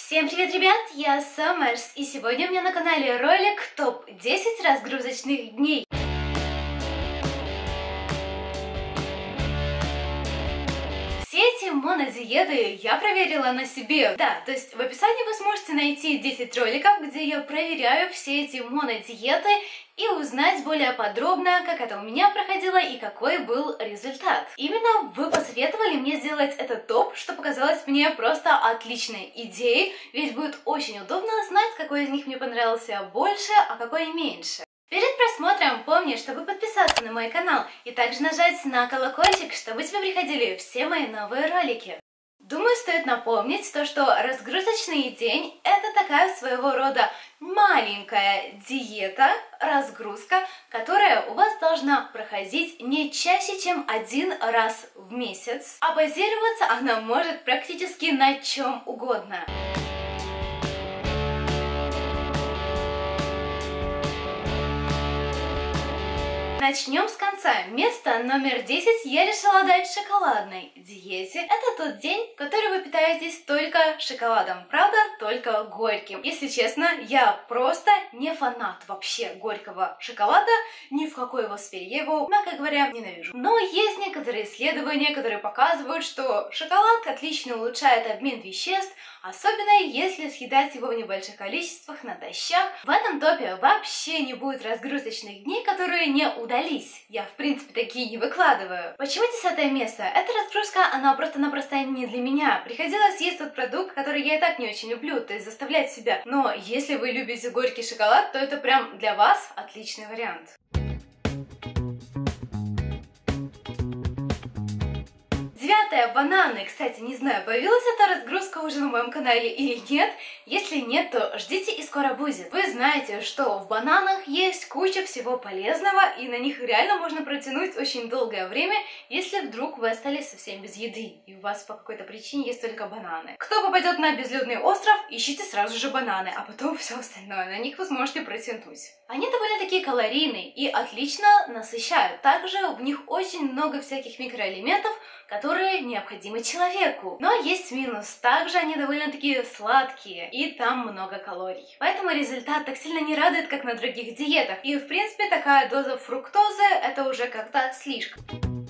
Всем привет, ребят! Я Саммерс, и сегодня у меня на канале ролик ТОП-10 разгрузочных дней. Все эти монодиеты я проверила на себе. Да, то есть в описании вы сможете найти 10 роликов, где я проверяю все эти монодиеты и узнать более подробно, как это у меня проходило и какой был результат. Именно вы посоветовали мне сделать этот топ, что показалось мне просто отличной идеей, ведь будет очень удобно знать, какой из них мне понравился больше, а какой меньше. Перед просмотром помни, чтобы подписаться на мой канал и также нажать на колокольчик, чтобы тебе приходили все мои новые ролики. Думаю, стоит напомнить то, что разгрузочный день – это такая своего рода маленькая диета, разгрузка, которая у вас должна проходить не чаще, чем один раз в месяц, а базироваться она может практически на чем угодно. Начнем с конца. Место номер 10 я решила дать шоколадной диете. Это тот день, который вы питаетесь только шоколадом. Правда, только горьким. Если честно, я просто не фанат вообще горького шоколада. Ни в какой его сфере. Я его, мягко говоря, ненавижу. Но есть некоторые исследования, которые показывают, что шоколад отлично улучшает обмен веществ, особенно если съедать его в небольших количествах натощак. В этом топе вообще не будет разгрузочных дней, которые не удались. Я, в принципе, такие не выкладываю. Почему 10 место? Эта разгрузка, она просто-напросто не для меня. Приходилось есть тот продукт, который я и так не очень люблю, то есть заставлять себя. Но если вы любите горький шоколад, то это прям для вас отличный вариант. Девятое, бананы. Кстати, не знаю, появилась эта разгрузка уже на моем канале или нет. Если нет, то ждите и скоро будет. Вы знаете, что в бананах есть куча всего полезного, и на них реально можно протянуть очень долгое время, если вдруг вы остались совсем без еды, и у вас по какой-то причине есть только бананы. Кто попадет на безлюдный остров, ищите сразу же бананы, а потом все остальное. На них вы сможете протянуть. Они довольно-таки калорийные и отлично насыщают. Также в них очень много всяких микроэлементов, которые необходимы человеку. Но есть минус. Также они довольно-таки сладкие, и там много калорий. Поэтому результат так сильно не радует, как на других диетах. И, в принципе, такая доза фруктозы – это уже как-то слишком.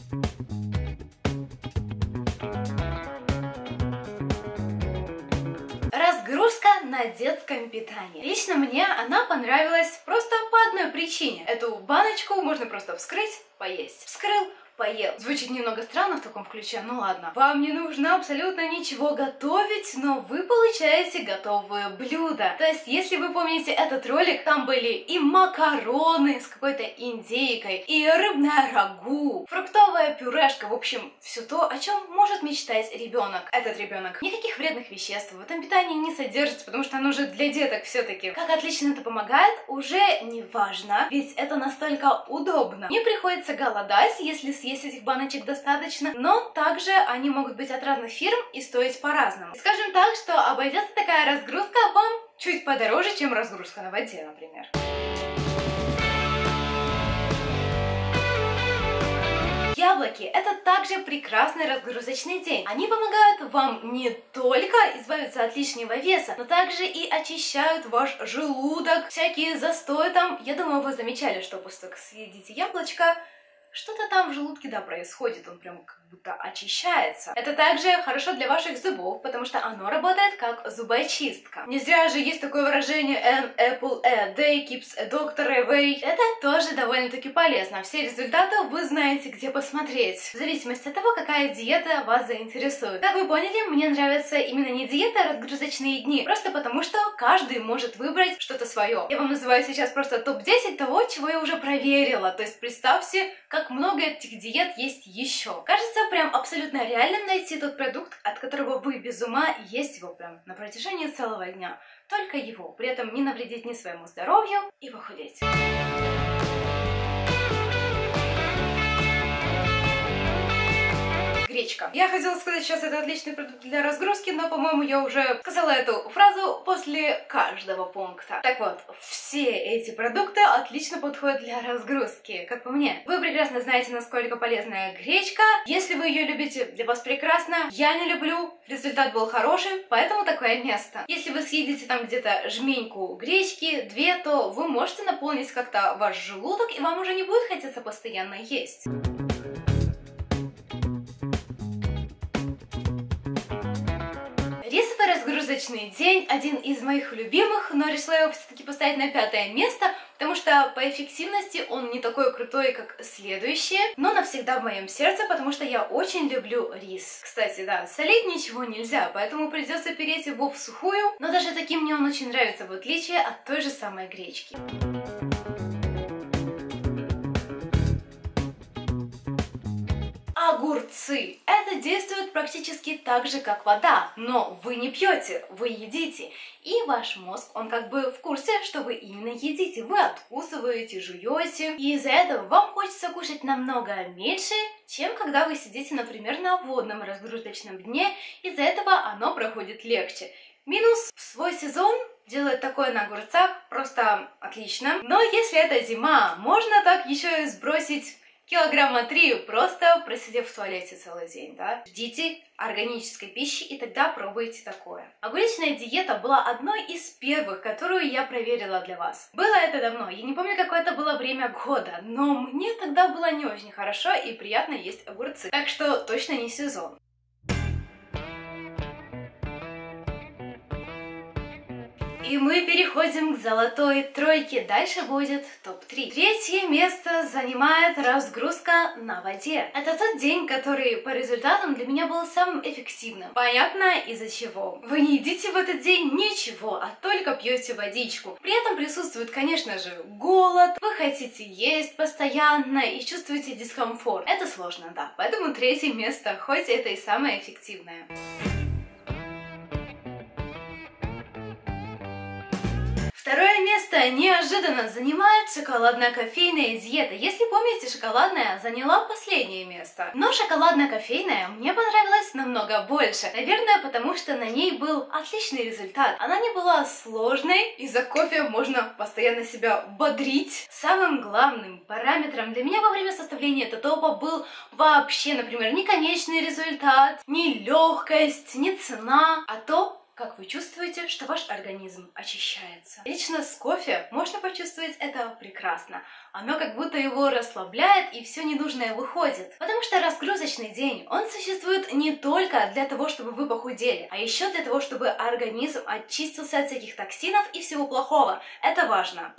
Разгрузка на детском питании. Лично мне она понравилась просто по одной причине. Эту баночку можно просто вскрыть, поесть. Вскрыл, поел. Звучит немного странно в таком ключе, ну ладно. Вам не нужно абсолютно ничего готовить, но вы получаете готовое блюдо. То есть, если вы помните этот ролик, там были и макароны с какой-то индейкой, и рыбное рагу, фруктовая пюрешка, в общем, все то, о чем может мечтать ребенок. Этот ребенок. Никаких вредных веществ в этом питании не содержится, потому что оно же для деток все-таки. Как отлично это помогает, уже не важно, ведь это настолько удобно. Не приходится голодать, если съесть этих баночек достаточно, но также они могут быть от разных фирм и стоить по-разному. Скажем так, что обойдется такая разгрузка вам чуть подороже, чем разгрузка на воде, например. Яблоки – это также прекрасный разгрузочный день. Они помогают вам не только избавиться от лишнего веса, но также и очищают ваш желудок, всякие застои там. Я думаю, вы замечали, что после того, как съедите яблочко, что-то там в желудке, да, происходит, он прям как будто очищается. Это также хорошо для ваших зубов, потому что оно работает как зубочистка. Не зря же есть такое выражение "An apple a day keeps a doctor away". Это тоже довольно-таки полезно. Все результаты вы знаете, где посмотреть, в зависимости от того, какая диета вас заинтересует. Как вы поняли, мне нравится именно не диета, а разгрузочные дни, просто потому что каждый может выбрать что-то свое. Я вам называю сейчас просто топ-10 того, чего я уже проверила. То есть представьте, как много этих диет есть еще. Кажется, прям абсолютно реальным найти тот продукт, от которого вы без ума, и есть его прям на протяжении целого дня. Только его. При этом не навредить ни своему здоровью и похудеть. гречка. Я хотела сказать, сейчас это отличный продукт для разгрузки, но, по-моему, я уже сказала эту фразу после каждого пункта. Так вот, все эти продукты отлично подходят для разгрузки, как по мне. Вы прекрасно знаете, насколько полезная гречка. Если вы ее любите, для вас прекрасно. Я не люблю, результат был хороший, поэтому такое место. Если вы съедите там где-то жменьку гречки, 2, то вы можете наполнить как-то ваш желудок, и вам уже не будет хотеться постоянно есть. Рисовый разгрузочный день один из моих любимых, но решила его все-таки поставить на 5-е место, потому что по эффективности он не такой крутой, как следующие, но навсегда в моем сердце, потому что я очень люблю рис. Кстати, да, солить ничего нельзя, поэтому придется переть его в сухую, но даже таким мне он очень нравится, в отличие от той же самой гречки. Огурцы. Это действует практически так же, как вода, но вы не пьете, вы едите. И ваш мозг, он как бы в курсе, что вы именно едите. Вы откусываете, жуете. И из-за этого вам хочется кушать намного меньше, чем когда вы сидите, например, на водном разгрузочном дне. Из-за этого оно проходит легче. Минус: в свой сезон делать такое на огурцах просто отлично. Но если это зима, можно так еще и сбросить килограмма 3, просто просидев в туалете целый день, да? Ждите органической пищи и тогда пробуйте такое. Огуречная диета была одной из первых, которую я проверила для вас. Было это давно, я не помню, какое это было время года, но мне тогда было не очень хорошо и приятно есть огурцы. Так что точно не сезон. И мы переходим к золотой тройке. Дальше будет топ-3. 3-е место занимает разгрузка на воде. Это тот день, который по результатам для меня был самым эффективным. Понятно, из-за чего. Вы не едите в этот день ничего, а только пьете водичку. При этом присутствует, конечно же, голод. Вы хотите есть постоянно и чувствуете дискомфорт. Это сложно, да. Поэтому 3-е место, хоть это и самое эффективное. 2-е место неожиданно занимает шоколадно-кофейная диета. Если помните, шоколадная заняла последнее место. Но шоколадно-кофейная мне понравилась намного больше. Наверное, потому что на ней был отличный результат. Она не была сложной, из-за кофе можно постоянно себя бодрить. Самым главным параметром для меня во время составления этого топа был вообще, например, не конечный результат, не легкость, не цена, а то, как вы чувствуете, что ваш организм очищается. Лично с кофе можно почувствовать это прекрасно. Оно как будто его расслабляет, и все ненужное выходит. Потому что разгрузочный день, он существует не только для того, чтобы вы похудели, а еще для того, чтобы организм очистился от всяких токсинов и всего плохого. Это важно.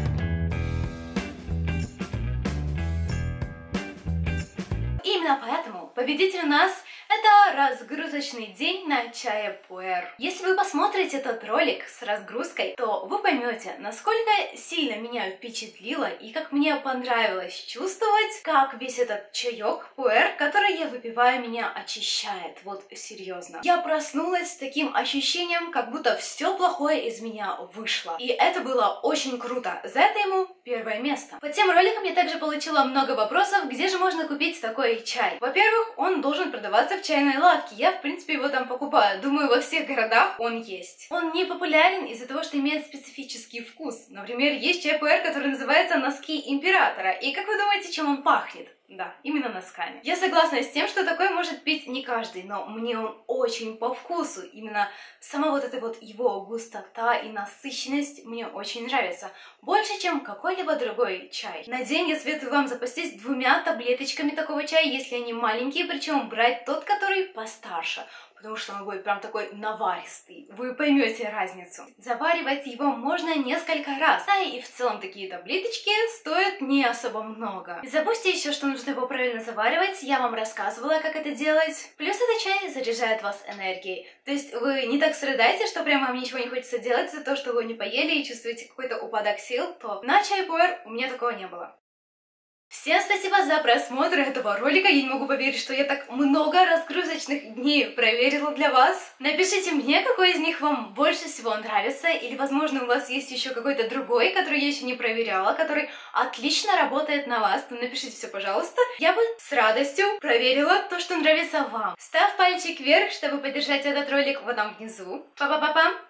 Именно поэтому победитель у нас это разгрузочный день на чае Пуэр. Если вы посмотрите этот ролик с разгрузкой, то вы поймете, насколько сильно меня впечатлило и как мне понравилось чувствовать, как весь этот чаек Пуэр, который я выпиваю, меня очищает. Вот серьезно. Я проснулась с таким ощущением, как будто все плохое из меня вышло. И это было очень круто. За это ему 1-е место. Под тем роликом я также получила много вопросов, где же можно купить такой чай. Во-первых, он должен продаваться в чайной лавке. Я, в принципе, его там покупаю. Думаю, во всех городах он есть. Он не популярен из-за того, что имеет специфический вкус. Например, есть чай Пуэр, который называется «Носки императора». И как вы думаете, чем он пахнет? Да, именно носками. Я согласна с тем, что такое может пить не каждый, но мне он очень по вкусу. Именно сама вот эта вот его густота и насыщенность мне очень нравится. Больше, чем какой-либо другой чай. На день я советую вам запастись 2 таблеточками такого чая, если они маленькие, причем брать тот, который постарше. Потому что он будет прям такой наваристый. Вы поймете разницу. Заваривать его можно несколько раз. Да, и в целом такие таблеточки стоят не особо много. Не забудьте еще, что нужно его правильно заваривать. Я вам рассказывала, как это делать. Плюс этот чай заряжает вас энергией. То есть вы не так страдаете, что прямо вам ничего не хочется делать за то, что вы не поели и чувствуете какой-то упадок сил, то на чай Пуэр у меня такого не было. Всем спасибо за просмотр этого ролика. Я не могу поверить, что я так много разгрузочных дней проверила для вас. Напишите мне, какой из них вам больше всего нравится, или, возможно, у вас есть еще какой-то другой, который я еще не проверяла, который отлично работает на вас. То напишите все, пожалуйста. Я бы с радостью проверила то, что нравится вам. Ставь пальчик вверх, чтобы поддержать этот ролик вот там внизу. Па-па-па-пам!